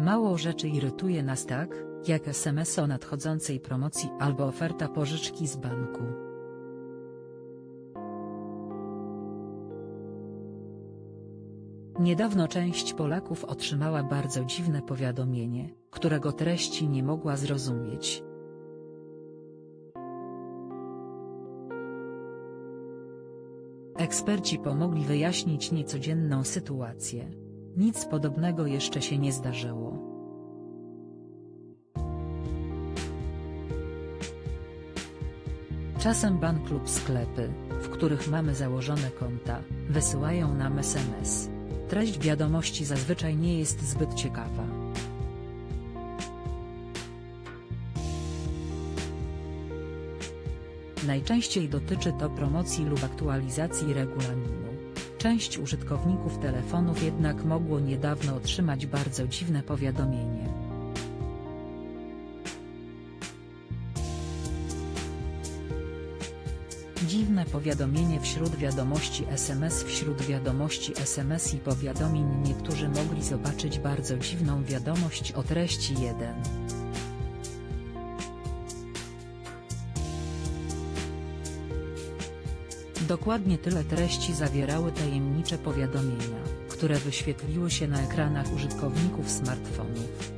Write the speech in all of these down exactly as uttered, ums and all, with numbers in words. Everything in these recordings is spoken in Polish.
Mało rzeczy irytuje nas tak, jak es em es o nadchodzącej promocji albo oferta pożyczki z banku. Niedawno część Polaków otrzymała bardzo dziwne powiadomienie, którego treści nie mogła zrozumieć. Eksperci pomogli wyjaśnić niecodzienną sytuację. Nic podobnego jeszcze się nie zdarzyło. Czasem bank lub sklepy, w których mamy założone konta, wysyłają nam es em es. Treść wiadomości zazwyczaj nie jest zbyt ciekawa. Najczęściej dotyczy to promocji lub aktualizacji regulaminu. Część użytkowników telefonów jednak mogło niedawno otrzymać bardzo dziwne powiadomienie. Dziwne powiadomienie wśród wiadomości es em es. Wśród wiadomości es em es i powiadomień niektórzy mogli zobaczyć bardzo dziwną wiadomość o treści jeden. Dokładnie tyle treści zawierały tajemnicze powiadomienia, które wyświetliły się na ekranach użytkowników smartfonów.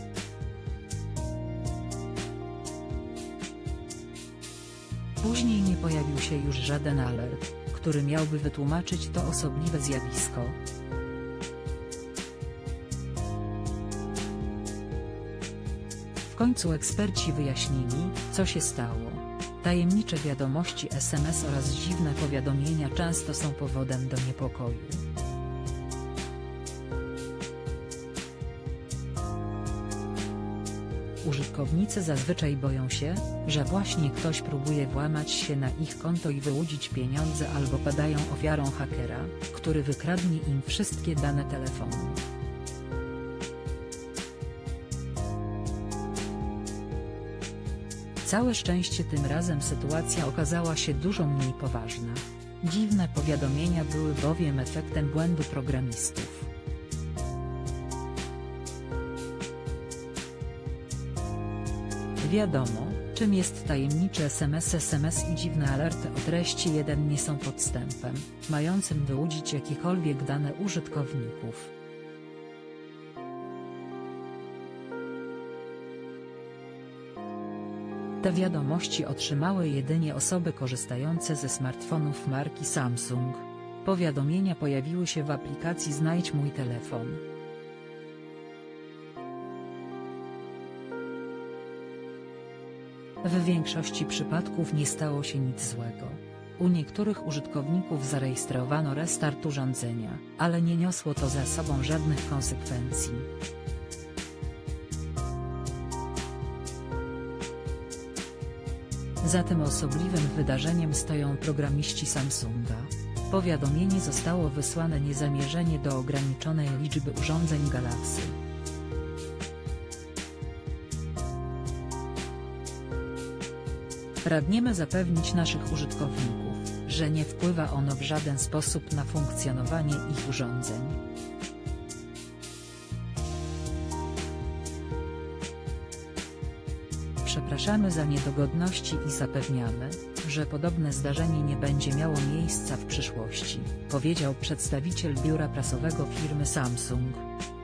Później nie pojawił się już żaden alert, który miałby wytłumaczyć to osobliwe zjawisko. W końcu eksperci wyjaśnili, co się stało. Tajemnicze wiadomości es em es oraz dziwne powiadomienia często są powodem do niepokoju. Użytkownicy zazwyczaj boją się, że właśnie ktoś próbuje włamać się na ich konto i wyłudzić pieniądze albo padają ofiarą hakera, który wykradnie im wszystkie dane telefonu. Całe szczęście tym razem sytuacja okazała się dużo mniej poważna. Dziwne powiadomienia były bowiem efektem błędu programistów. Wiadomo, czym jest tajemniczy es em es. es em es i dziwne alerty o treści jeden nie są podstępem, mającym wyłudzić jakiekolwiek dane użytkowników. Te wiadomości otrzymały jedynie osoby korzystające ze smartfonów marki Samsung. Powiadomienia pojawiły się w aplikacji Znajdź mój telefon. W większości przypadków nie stało się nic złego. U niektórych użytkowników zarejestrowano restart urządzenia, ale nie niosło to za sobą żadnych konsekwencji. Za tym osobliwym wydarzeniem stoją programiści Samsunga. Powiadomienie zostało wysłane niezamierzenie do ograniczonej liczby urządzeń Galaxy. Pragniemy zapewnić naszych użytkowników, że nie wpływa ono w żaden sposób na funkcjonowanie ich urządzeń. Przepraszamy za niedogodności i zapewniamy, że podobne zdarzenie nie będzie miało miejsca w przyszłości, powiedział przedstawiciel biura prasowego firmy Samsung.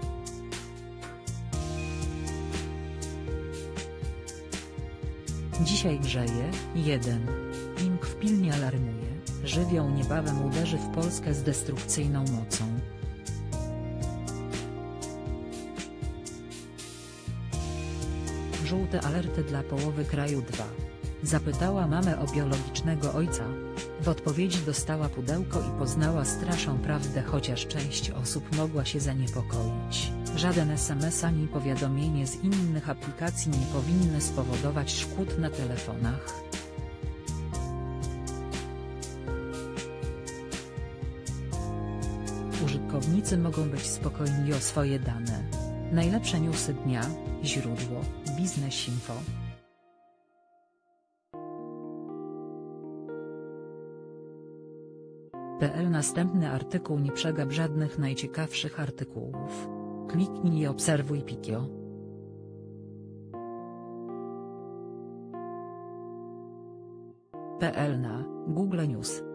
Dzisiaj grzeje, jeden. Ing pilnie alarmuje, żywioł niebawem uderzy w Polskę z destrukcyjną mocą. Żółte alerty dla połowy kraju dwa. Zapytała mamę o biologicznego ojca. W odpowiedzi dostała pudełko i poznała straszną prawdę. Chociaż część osób mogła się zaniepokoić, żaden es em es ani powiadomienie z innych aplikacji nie powinny spowodować szkód na telefonach. Użytkownicy mogą być spokojni o swoje dane. Najlepsze newsy dnia, źródło, Biznesinfo. Następny artykuł. Nie przegap żadnych najciekawszych artykułów. Kliknij i obserwuj Pikio. P L na Google News.